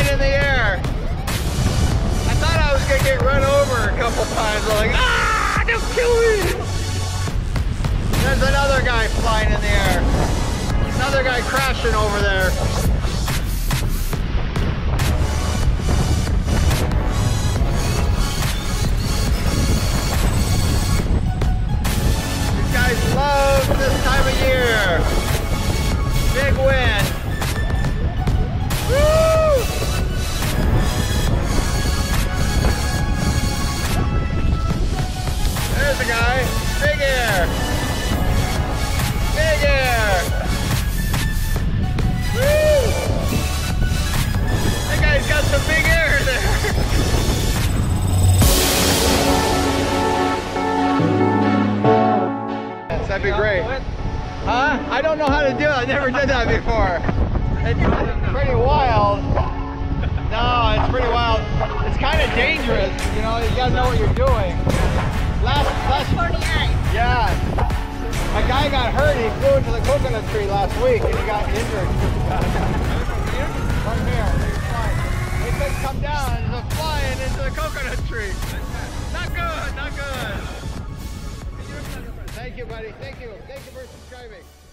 flying in the air. I thought I was gonna get run over a couple times. I'm like, ah, don't kill me. There's another guy flying in the air. Another guy crashing over there. These guys love this time of year. Big wind. Woo! There's a guy. Big air. Big air. Woo! That guy's got some big air there. Yes, that'd be great. Huh? I don't know how to do it. I never did that before. It's pretty wild. No, it's pretty wild. It's kind of dangerous. You know, you gotta know what you're doing. Last 49. yeah. A guy got hurt. He flew into the coconut tree last week and he got injured. From here. He couldn't come down. He's flying into the coconut tree. Not good. Not good. Thank you, buddy. Thank you. Thank you for subscribing.